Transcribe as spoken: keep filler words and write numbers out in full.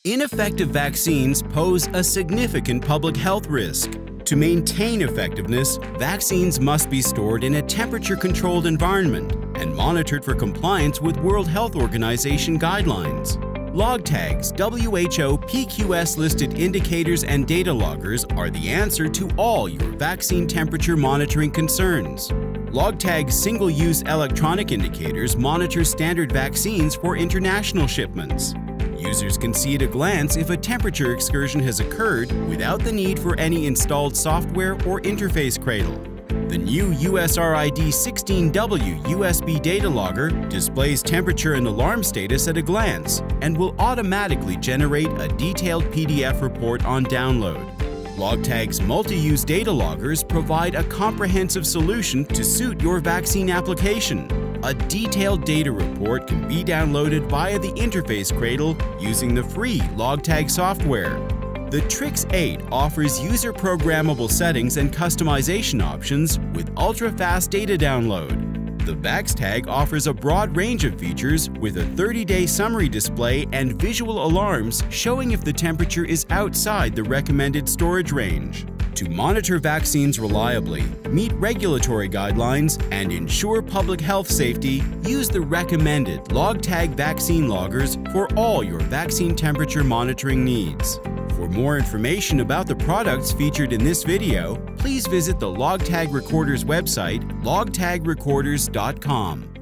Ineffective vaccines pose a significant public health risk. To maintain effectiveness, vaccines must be stored in a temperature-controlled environment and monitored for compliance with World Health Organization guidelines. LogTag's W H O P Q S listed indicators and data loggers are the answer to all your vaccine temperature monitoring concerns. LogTag's single-use electronic indicators monitor standard vaccines for international shipments. Users can see at a glance if a temperature excursion has occurred without the need for any installed software or interface cradle. The new U S R I D sixteen W U S B data logger displays temperature and alarm status at a glance and will automatically generate a detailed P D F report on download. LogTag's multi-use data loggers provide a comprehensive solution to suit your vaccine application. A detailed data report can be downloaded via the interface cradle using the free LogTag software. The Trix eight offers user-programmable settings and customization options with ultra-fast data download. The VaxTag offers a broad range of features with a thirty-day summary display and visual alarms showing if the temperature is outside the recommended storage range. To monitor vaccines reliably, meet regulatory guidelines, and ensure public health safety, use the recommended LogTag vaccine loggers for all your vaccine temperature monitoring needs. For more information about the products featured in this video, please visit the LogTag Recorders website, log tag recorders dot com.